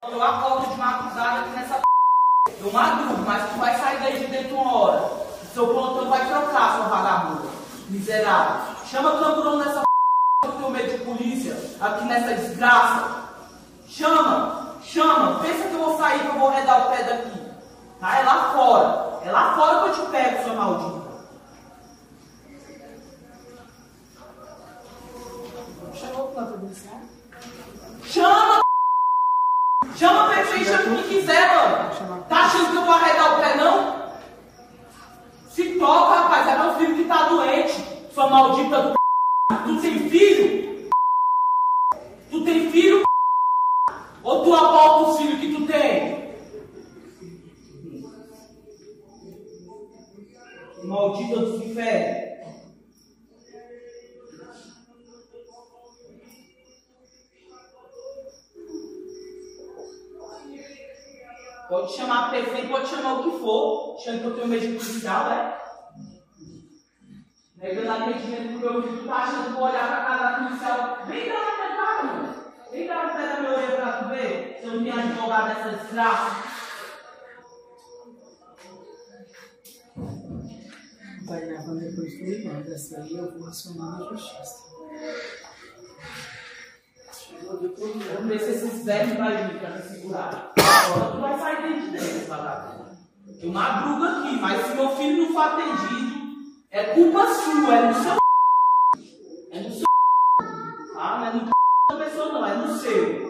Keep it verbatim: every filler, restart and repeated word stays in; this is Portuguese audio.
Eu acordo de madrugada aqui nessa p. Eu madrugo, mas tu vai sair daí de dentro uma hora. O seu plantão vai trocar, sua vagabunda. Miserável. Chama o camburão nessa p. Eu tenho medo de polícia aqui nessa desgraça. Chama, chama. Pensa que eu vou sair, que eu vou redar o pé daqui. Tá? É lá fora. É lá fora que eu te pego, sua maldita. Chamou o plantão policial? Chama, chama a prefeita, chama quem quiser, mano. Tá achando que eu vou arredar o pé, não? Se toca, rapaz, é meu filho que tá doente. Sua maldita do p. Tu tem filho? Tu tem filho? Ou tu aborta os filhos que tu tem? Maldita dos infernos. Pode chamar prefeito, pode chamar o que for. Achando que eu tenho medo de policial, é? Negando atendimento pro meu filho, tu tá achando que eu vou olhar pra casa da policial? Vem cá na minha cara, mano. Vem cá no pé da minha orelha pra tu ver. Se eu não tenho advogado dessa desgraça. Vai gravando depois do irmão. Dessa aí eu vou acionar a justiça. Vamos ver se esses velhos vai vir pra me segurar. Agora tu vai sair dentro de dentro, vagabundo. Eu madrugo aqui, mas se meu filho não for atendido, é culpa sua, é no seu. É no seu. Ah, não é no da pessoa, não, é no seu.